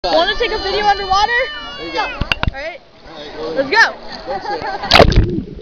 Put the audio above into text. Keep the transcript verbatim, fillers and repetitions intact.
Want to take a video underwater? There you go. Alright. All right, well, Let's go. That's it.